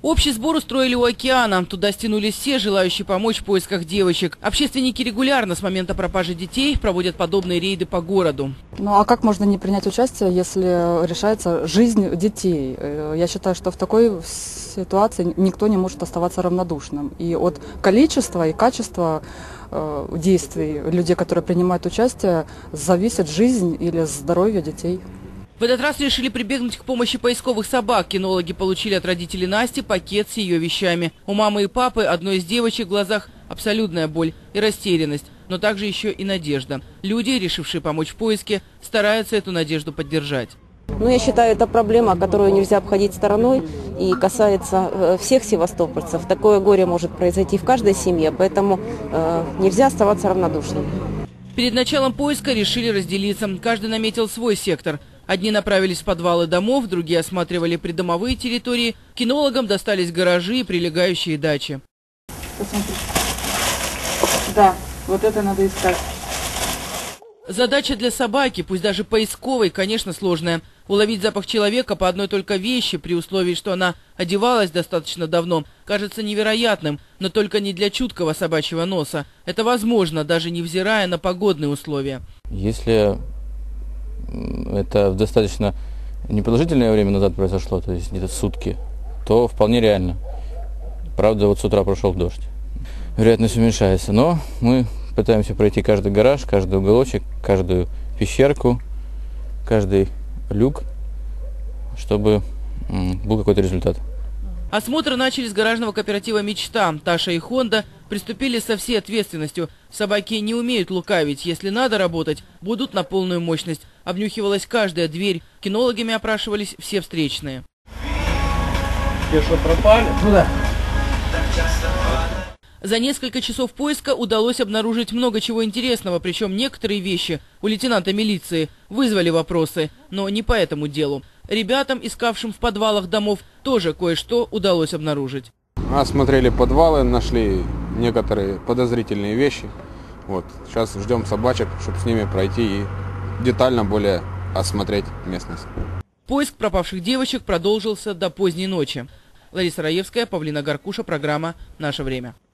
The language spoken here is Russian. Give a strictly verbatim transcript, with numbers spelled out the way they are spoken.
Общий сбор устроили у океана. Туда стянулись все желающие помочь в поисках девочек. Общественники регулярно с момента пропажи детей проводят подобные рейды по городу. Ну а как можно не принять участие, если решается жизнь детей? Я считаю, что в такой ситуации никто не может оставаться равнодушным. И от количества и качества э, действий людей, которые принимают участие, зависит жизнь или здоровье детей. В этот раз решили прибегнуть к помощи поисковых собак. Кинологи получили от родителей Насти пакет с ее вещами. У мамы и папы одной из девочек в глазах абсолютная боль и растерянность, но также еще и надежда. Люди, решившие помочь в поиске, стараются эту надежду поддержать. Ну, я считаю, это проблема, которую нельзя обходить стороной и касается всех севастопольцев. Такое горе может произойти в каждой семье, поэтому э, нельзя оставаться равнодушным. Перед началом поиска решили разделиться. Каждый наметил свой сектор. Одни направились в подвалы домов, другие осматривали придомовые территории. Кинологам достались гаражи и прилегающие дачи. Посмотри. Да, вот это надо искать. Задача для собаки, пусть даже поисковой, конечно, сложная. Уловить запах человека по одной только вещи, при условии, что она одевалась достаточно давно, кажется невероятным, но только не для чуткого собачьего носа. Это возможно, даже невзирая на погодные условия. Если это достаточно непродолжительное время назад произошло, то есть где-то сутки, то вполне реально. Правда, вот с утра прошел дождь. Вероятность уменьшается, но мы пытаемся пройти каждый гараж, каждый уголочек, каждую пещерку, каждый люк, чтобы был какой-то результат. Осмотр начали с гаражного кооператива «Мечта». Таша и Хонда приступили со всей ответственностью. Собаки не умеют лукавить. Если надо работать, будут на полную мощность. Обнюхивалась каждая дверь. Кинологами опрашивались все встречные. Те, что пропали? Ну да. За несколько часов поиска удалось обнаружить много чего интересного, причем некоторые вещи у лейтенанта милиции вызвали вопросы, но не по этому делу. Ребятам, искавшим в подвалах домов, тоже кое-что удалось обнаружить. Осмотрели подвалы, нашли некоторые подозрительные вещи. Вот. Сейчас ждем собачек, чтобы с ними пройти и детально более осмотреть местность. Поиск пропавших девочек продолжился до поздней ночи. Лариса Раевская, Павлина Гаркуша, программа «Наше время».